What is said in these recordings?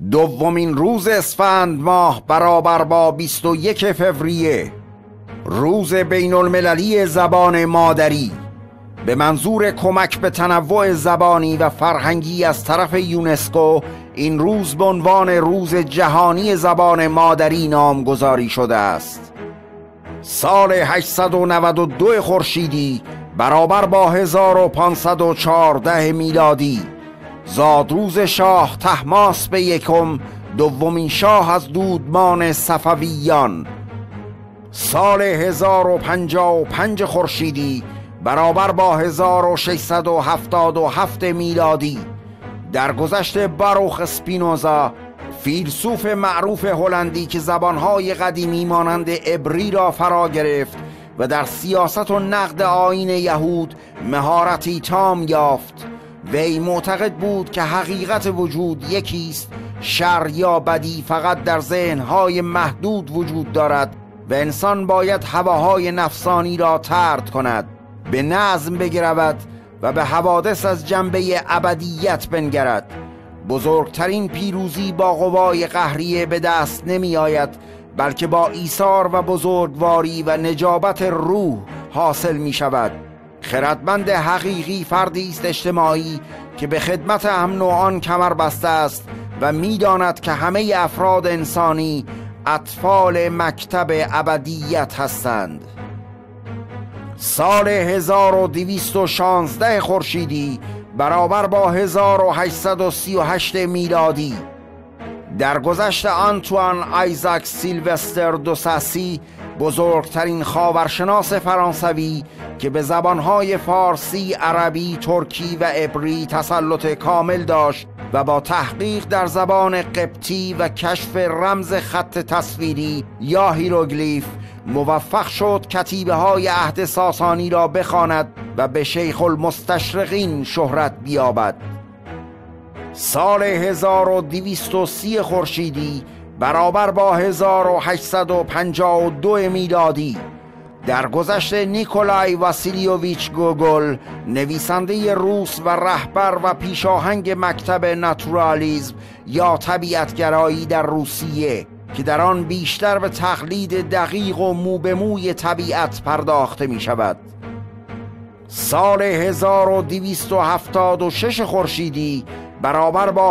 دومین روز اسفند ماه برابر با 21 فوریه، روز بین المللی زبان مادری، به منظور کمک به تنوع زبانی و فرهنگی از طرف یونسکو این روز به عنوان روز جهانی زبان مادری نامگذاری شده است. سال 892 خورشیدی برابر با 1514 میلادی، زادروز شاه طهماسپ یکم، دومین شاه از دودمان صفویان. سال 1055 خورشیدی برابر با 1677 میلادی، درگذشت باروخ اسپینوزا، فیلسوف معروف هلندی که زبانهای قدیمی مانند عبری را فرا گرفت و در سیاست و نقد آیین یهود مهارتی تام یافت. وی معتقد بود که حقیقت وجود یکیست، شر یا بدی فقط در ذهنهای محدود وجود دارد و انسان باید هواهای نفسانی را طرد کند، به نظم بگرود و به حوادث از جنبه ابدیت بنگرد. بزرگترین پیروزی با قوای قهریه به دست نمی آید، بلکه با ایثار و بزرگواری و نجابت روح حاصل می شود. خردمند حقیقی فردی است اجتماعی که به خدمت امن و آن کمر بسته است و می داند که همه افراد انسانی اطفال مکتب ابدیت هستند. سال 1216 خورشیدی برابر با 1838 میلادی، درگذشت آنتوان آیزاک سیلوستر دو ساسی، بزرگترین خاورشناس فرانسوی که به زبانهای فارسی، عربی، ترکی و عبری تسلط کامل داشت و با تحقیق در زبان قبطی و کشف رمز خط تصویری یا هیروگلیف موفق شد کتیبه های عهد ساسانی را بخواند و به شیخ المستشرقین شهرت بیابد. سال 1230 خورشیدی برابر با 1852 میلادی، درگذشت نیکولای واسیلیوویچ گوگل، نویسنده روس و رهبر و پیشاهنگ مکتب ناتورالیسم یا طبیعتگرایی در روسیه که در آن بیشتر به تقلید دقیق و مو به موی طبیعت پرداخته می شود. سال 1276 خورشیدی برابر با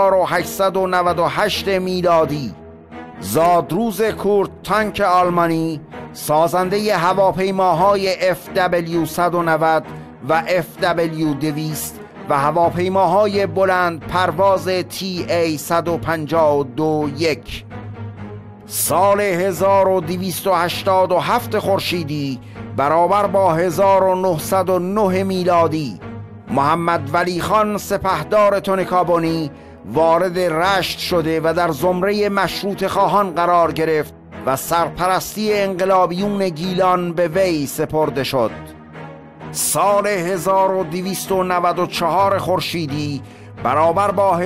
1898 میلادی، زادروز کورت تانک آلمانی، سازنده هواپیماهای FW-190 و FW-200 و هواپیماهای بلند پرواز TA-152-1. سال 1287 خورشیدی برابر با 1909 میلادی، محمد ولی خان سپهدار تونکابونی وارد رشت شده و در زمره مشروط خواهان قرار گرفت و سرپرستی انقلابیون گیلان به وی سپرده شد. سال 1294 خورشیدی برابر با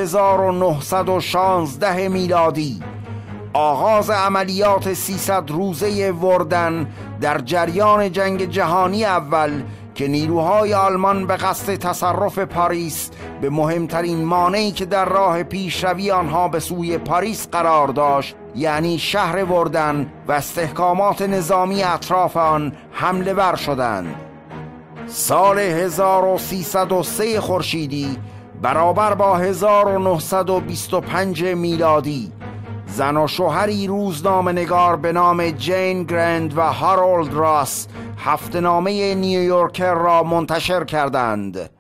1916 میلادی، آغاز عملیات 300 روزه وردن در جریان جنگ جهانی اول که نیروهای آلمان به قصد تصرف پاریس به مهمترین مانعی که در راه پیشروی آنها به سوی پاریس قرار داشت، یعنی شهر وردن و استحکامات نظامی اطراف آن، حمله ور شدند. سال 1303 خورشیدی برابر با 1925 میلادی، زن و شوهری روزنامه‌نگار به نام جین گرند و هارولد راس هفته‌نامه نیویورکر را منتشر کردند.